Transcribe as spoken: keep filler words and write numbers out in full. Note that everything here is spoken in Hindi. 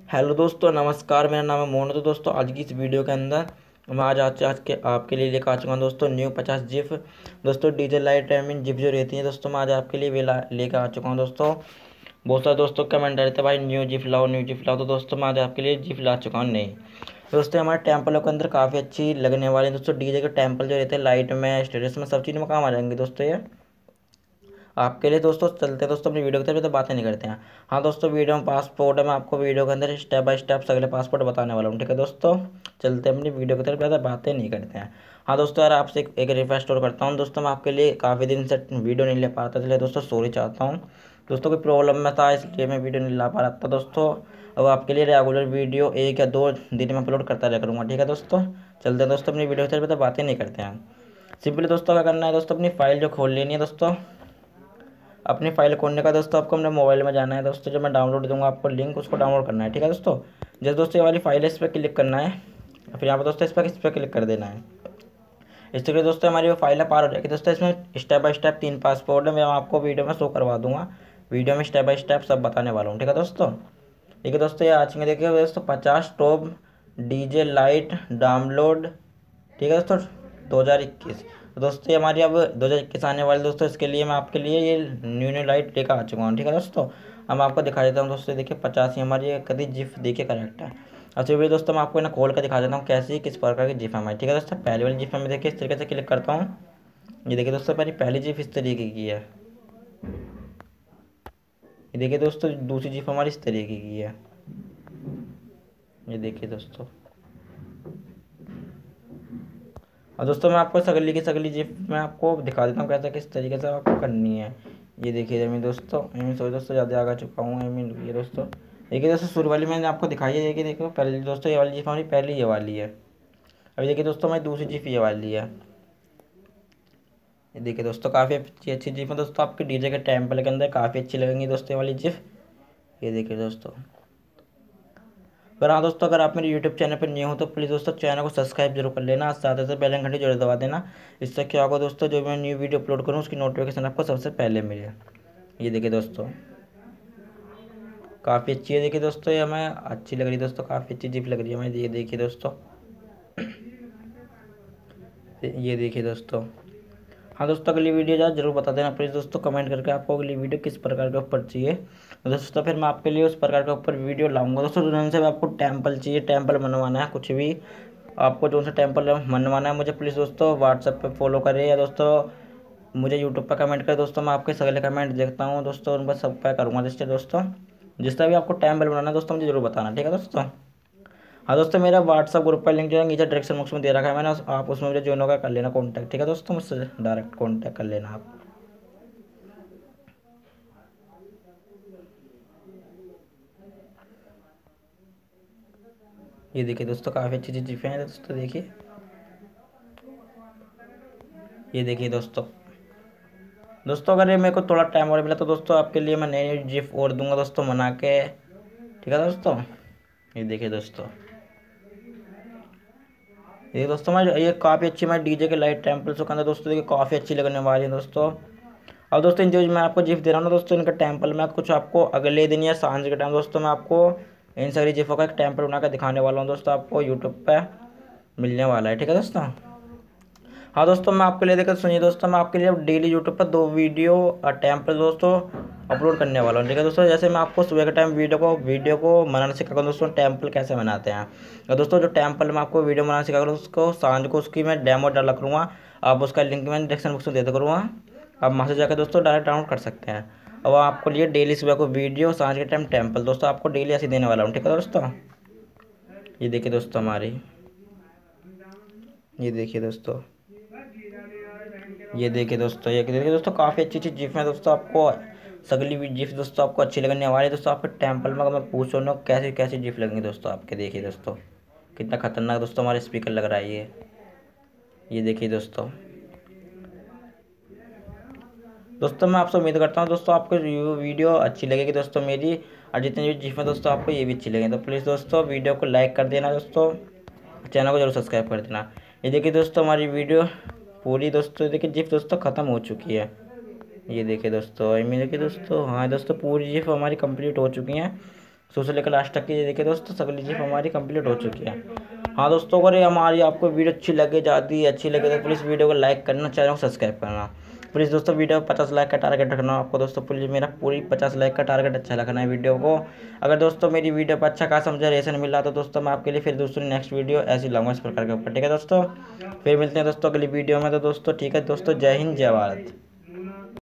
हेलो दोस्तों, नमस्कार। मेरा नाम है मोहन। तो दोस्तों आज की इस वीडियो के अंदर मैं आज आज आज के आपके लिए लेकर आ चुका हूँ दोस्तों न्यू पचास जिफ। दोस्तों डीजे लाइट टाइमिंग जिप जो रहती है दोस्तों, मैं आज आपके लिए वे लेकर आ चुका हूँ दोस्तों। बहुत सारे दोस्तों कमेंट रहते हैं भाई न्यू जिप लाओ न्यू जिप लाओ, तो दोस्तों मैं आज आपके लिए जिप ला चुका हूँ नहीं। दोस्तों हमारे टेम्पलों के अंदर काफ़ी अच्छी लगने वाली है दोस्तों। डीजे के टेम्पल जो रहते हैं लाइट में स्टेटस में सब चीज़ में काम आ जाएंगे दोस्तों ये आपके लिए। दोस्तों चलते हैं दोस्तों अपनी वीडियो की तरफ, तो बातें नहीं करते हैं। हाँ दोस्तों, वीडियो में पासपोर्ट है, मैं आपको वीडियो के अंदर स्टेप बाय स्टेप सगले पासपोर्ट बताने वाला हूँ। ठीक है दोस्तों, चलते हैं अपनी वीडियो की तरफ, ज़्यादा बातें नहीं करते हैं। हाँ दोस्तों, यार आपसे एक, एक रिक्वेस्ट और करता हूँ दोस्तों, मैं आपके लिए काफ़ी दिन से वीडियो नहीं ले पा रहा था, इसलिए दोस्तों सॉरी चाहता हूँ दोस्तों। कोई प्रॉब्लम में था इसलिए मैं वीडियो नहीं ला पा रहा था दोस्तों। अब आपके लिए रेगुलर वीडियो एक या दो दिन में अपलोड करता रहा करूँगा। ठीक है दोस्तों, चलते हैं दोस्तों अपनी वीडियो की तरफ, तो बातें नहीं करते हैं। सिंपली दोस्तों क्या करना है दोस्तों, अपनी फाइल जो खोल लेनी है दोस्तों। अपनी फाइल खोलने का दोस्तों आपको अपने मोबाइल में जाना है दोस्तों। जो मैं डाउनलोड दूंगा आपको लिंक, उसको डाउनलोड करना है। ठीक है दोस्तों, जैसे दोस्तों ये वाली फाइल है, इस पर क्लिक करना है, फिर यहाँ पर दोस्तों इस पर इस पर क्लिक कर देना है। इस तरीके दोस्तों हमारी वो फाइल पार हो जाएगी दोस्तों। इसमें स्टेप बाय स्टेप तीन पासपोर्ट है, मैं आपको वीडियो में शो करवा दूंगा। वीडियो में स्टेप बाय स्टेप सब बताने वाला हूँ। ठीक है दोस्तों, ठीक है दोस्तों, ये आज में देखिए दोस्तों पचास टॉप डीजे लाइट डाउनलोड। ठीक है दोस्तों, दो हज़ार इक्कीस। तो दोस्तों ये हमारी अब दो हज़ार इक्कीस आने वाली दोस्तों, इसके लिए मैं आपके लिए ये न्यू न्यू लाइट लेकर आ चुका हूँ। ठीक है दोस्तों, अब मैं आपको दिखा देता हूँ दोस्तों। देखिए पचास ही हमारी कभी जिप देखिए करेक्ट है। अच्छा भी दोस्तों मैं आपको ना खोल कर दिखा देता हूँ कैसी किस प्रकार की जिप है हमारी। ठीक है दोस्तों, पहली वाली जिप में देखिए इस तरीके से क्लिक करता हूँ। ये देखिए दोस्तों मेरी पहली जिप इस तरीके की है। ये देखिए दोस्तों दूसरी जिप हमारी इस तरीके की है। ये देखिए दोस्तों, और दोस्तों मैं आपको सगली की सगली जिप मैं आपको दिखा देता हूँ कैसे किस तरीके से आपको करनी है। ये देखिए मैं दोस्तों एमी सॉरी दोस्तों ज़्यादा आगे चुका हूँ। एमी ये दोस्तों देखिए दोस्तों शुरू वाली मैंने आपको दिखाई है। देखिए देखो पहले दोस्तों ये वाली जिप हमारी पहली ये वाली है। अभी देखिए दोस्तों हमारी दूसरी जिप ये वाली है। ये देखिए दोस्तों काफ़ी अच्छी अच्छी जिप है दोस्तों, आपके डीजे के टेम्पल के अंदर काफ़ी अच्छी लगेंगी दोस्तों ये वाली जिप। ये देखिए दोस्तों, पर हाँ दोस्तों अगर आप मेरे यूट्यूब चैनल पर न्यू हो तो प्लीज़ दोस्तों चैनल को सब्सक्राइब जरूर कर लेना, साथ ही साथ बेल आइकन घंटी जरूर दबा देना। इससे क्या होगा दोस्तों, जो मैं न्यू वीडियो अपलोड करूँ उसकी नोटिफिकेशन आपको सबसे पहले मिले। ये देखिए दोस्तों काफ़ी अच्छी है। देखिए दोस्तों ये हमें अच्छी लग रही है दोस्तों, काफ़ी अच्छी जिप लग रही है हमें। ये देखिए दोस्तों, ये देखिए दोस्तों। हाँ दोस्तों अगली वीडियो जा जरूर बता देना प्लीज़ दोस्तों कमेंट करके आपको अगली वीडियो किस प्रकार के ऊपर चाहिए दोस्तों। फिर मैं आपके लिए उस प्रकार के ऊपर वीडियो लाऊंगा दोस्तों। जिनसे भी आपको टेम्पल चाहिए, टेम्पल बनवाना है, कुछ भी आपको जो सा टेम्पल बनवाना है, मुझे प्लीज़ दोस्तों व्हाट्सएप पे फॉलो करें या दोस्तों मुझे यूट्यूब पर कमेंट करें दोस्तों। मैं आपके सगले कमेंट देखता हूँ दोस्तों, उन पर सब पे करूँगा जिससे दोस्तों जिस तरह भी आपको टेम्पल बनाना है दोस्तों मुझे जरूर बताना। ठीक है दोस्तों, हाँ दोस्तों मेरा व्हाट्सअप ग्रुप का लिंक जो है नीचे डायरेक्शन बॉक्स में दे रखा है मैंने, आप उसमें मुझे ज्वाइन होकर कर लेना कॉन्टैक्ट। ठीक है दोस्तों, मुझसे डायरेक्ट कॉन्टैक्ट कर लेना आप। ये देखिए दोस्तों काफ़ी अच्छी अच्छी जिपें हैं दोस्तों। देखिए ये देखिए दोस्तों दोस्तों अगर ये मेरे को थोड़ा टाइम और मिला तो दोस्तों आपके लिए मैं नई नई जिप और दूंगा दोस्तों बना के। ठीक है दोस्तों, ये देखिए दोस्तों, ये दोस्तों मैं ये काफ़ी अच्छी मैं डीजे के लाइट टेम्पल से अंदर दोस्तों देखिए काफ़ी अच्छी लगने वाली है दोस्तों। अब दोस्तों इन जो मैं आपको जिप दे रहा हूँ ना दोस्तों, इनका टेम्पल में कुछ आपको अगले दिन या सांझ के टाइम दोस्तों मैं आपको इन सारी जिपों का एक टेम्पल बना कर दिखाने वाला हूँ दोस्तों, आपको यूट्यूब पे मिलने वाला है। ठीक है दोस्तों, हाँ दोस्तों मैं आपके लिए देखकर सुनिए दोस्तों, मैं आपके लिए डेली यूट्यूब पर दो वीडियो और टेम्पल दोस्तों अपलोड करने वाला हूँ। ठीक है दोस्तों, जैसे मैं आपको सुबह के टाइम वीडियो को वीडियो को बनाना सिखाऊंगा दोस्तों, टेम्पल कैसे बनाते हैं। और दोस्तों जो टेम्पल में आपको वीडियो बनाना सिखाऊंगा उसको सांझ को उसकी मैं डेमो डाला करूँगा, आप उसका लिंक मैं डिस्क्रिप्शन बॉक्स में दे दे करूँगा, आप वहाँ से जाकर दोस्तों डायरेक्ट डाउनलोड कर सकते हैं। अब आपको लिए डेली सुबह को वीडियो, सांझ के टाइम टेम्पल दोस्तों आपको डेली ऐसे देने वाला हूँ। ठीक है दोस्तों, ये देखिए दोस्तों हमारी, ये देखिए दोस्तों, ये देखिए दोस्तों, ये देखिए दोस्तों काफ़ी अच्छी अच्छी जिप है दोस्तों। आपको सगली भी जिप दोस्तों आपको अच्छी लगने वाली है दोस्तों। आपके टेम्पल में अगर मैं पूछ रहा हूँ कैसी कैसी जिप लगेंगी दोस्तों आपके। देखिए दोस्तों कितना खतरनाक दोस्तों हमारे स्पीकर लग रहा है ये। ये देखिए दोस्तों दोस्तों मैं आपसे उम्मीद करता हूँ दोस्तों आपको वीडियो अच्छी लगेगी दोस्तों मेरी, और जितनी भी जिप है दोस्तों आपको ये भी अच्छी लगेगी। तो प्लीज़ दोस्तों वीडियो को लाइक कर देना दोस्तों, चैनल को जरूर सब्सक्राइब कर देना। ये देखिए दोस्तों हमारी वीडियो पूरी दोस्तों देखिए जिप दोस्तों ख़त्म हो चुकी है। ये देखिए दोस्तों, ये देखिए दोस्तों, हाँ दोस्तों पूरी जिप हमारी कंप्लीट हो चुकी हैं। शुरू से लेकर लास्ट तक की ये देखिए दोस्तों सगली जीप हमारी कंप्लीट हो चुकी है। हाँ दोस्तों, अगर ये हमारी आपको वीडियो अच्छी लगे जाती है अच्छी लगे तो प्लीज़ वीडियो को लाइक करना, चैनल को सब्सक्राइब करना प्लीज़ दोस्तों। वीडियो पचास लाइक का टारगेट रखना आपको दोस्तों, प्लीज़ मेरा पूरी पचास लाइक का टारगेट अच्छा रखना है वीडियो को। अगर दोस्तों मेरी वीडियो पर अच्छा खासा मुझे रिएक्शन मिला तो दोस्तों मैं आपके लिए फिर दूसरी नेक्स्ट वीडियो ऐसी लाऊंगा इस प्रकार के ऊपर, ठीक है दोस्तों। फिर मिलते हैं दोस्तों अगली वीडियो में, तो दोस्तों ठीक है दोस्तों, जय हिंद जय भारत।